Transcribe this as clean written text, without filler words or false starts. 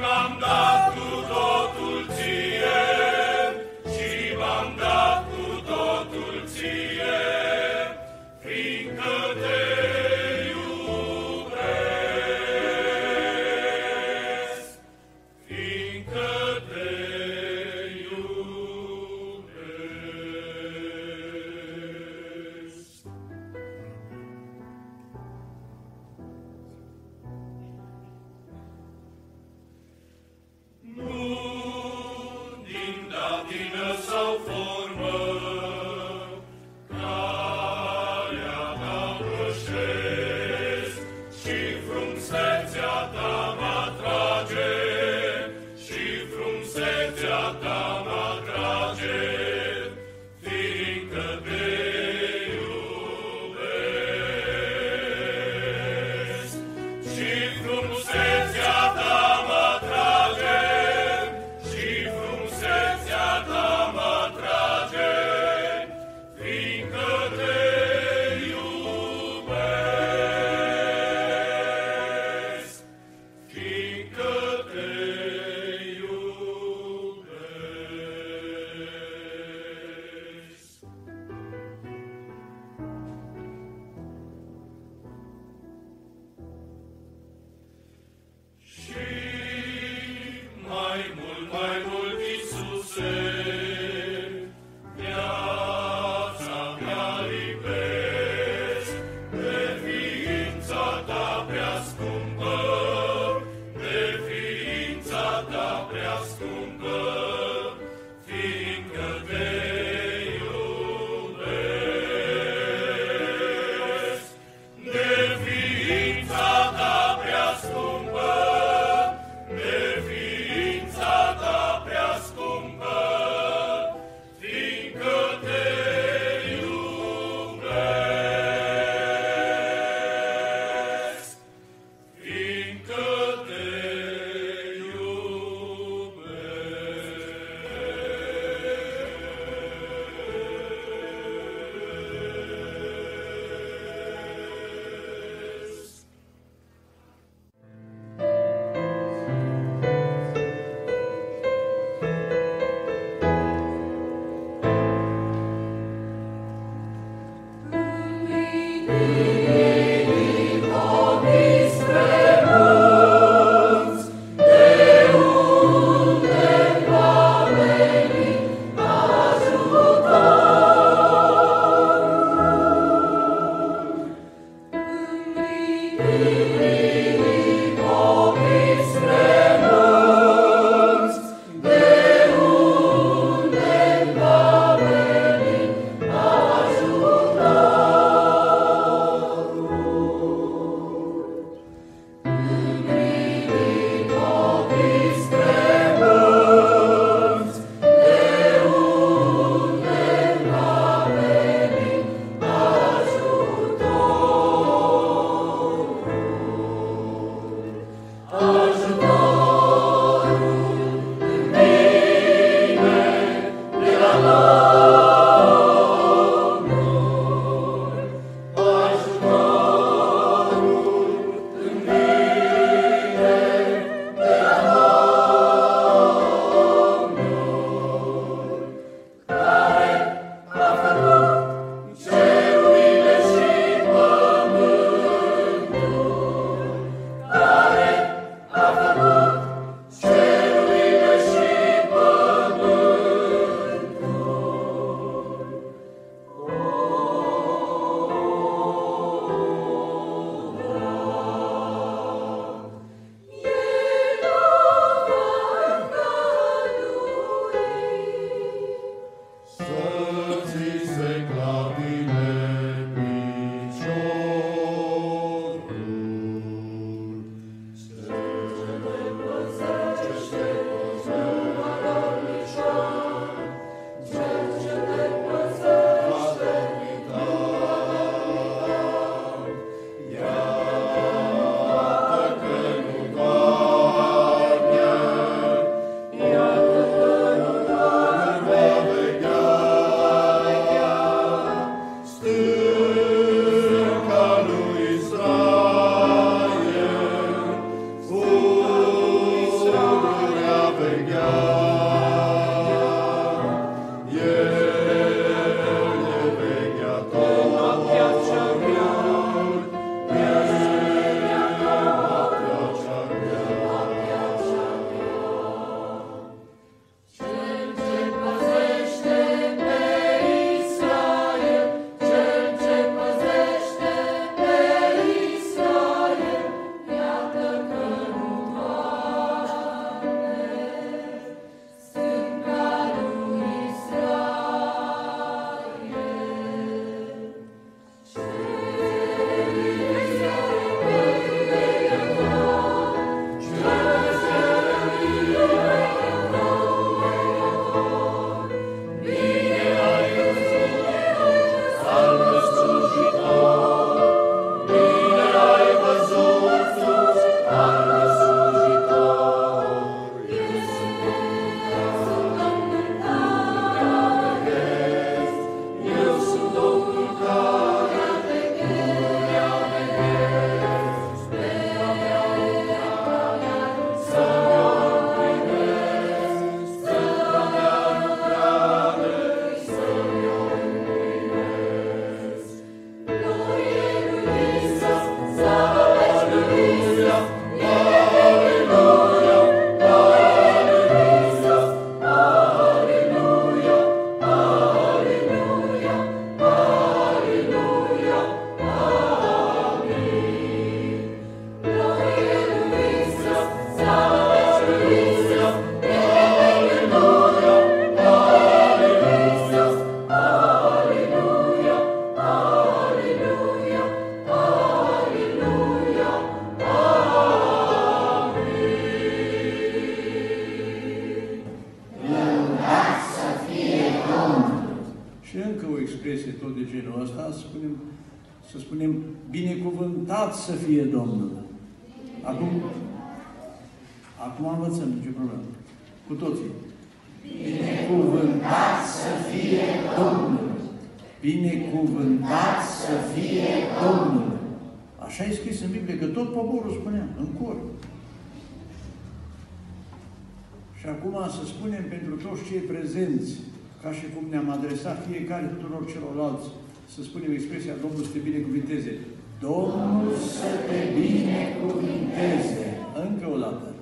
m-am dat cu totul ție, și m-am dat cu totul ție, fiindcă te iubesc, fiindcă te iubesc. Nu din datină sau formă, calea ta pășesc, și frumusețea ta m-atrage, și frumusețea ta m-atrage, fiindcă te iubesc. Și frumusețea ta m-atrage, și frumusețea ta m-atrage, fiindcă te iubesc, fiindcă te iubesc. Și mai mult, Iisuse, viața mea lipesc de ființa ta prea scumpă, de ființa ta prea scumpă, fiindcă te iubesc, de ființa ta prea scumpă, de ființa ta prea scumpă, fiindcă te iubesc, fiindcă te iubesc. tot de genul ăsta, să spunem, binecuvântat să fie Domnul. Acum învățăm, nicio problemă. Cu toții. Binecuvântat să fie Domnul. Binecuvântat să fie Domnul. Așa e scris în Biblie, că tot poporul spunea, în cor. Și acum să spunem pentru toți cei prezenți, ca și cum ne-am adresat fiecare tuturor celorlalți, să spunem expresia Domnul să te binecuvinteze. Domnul să te binecuvinteze. Încă o dată.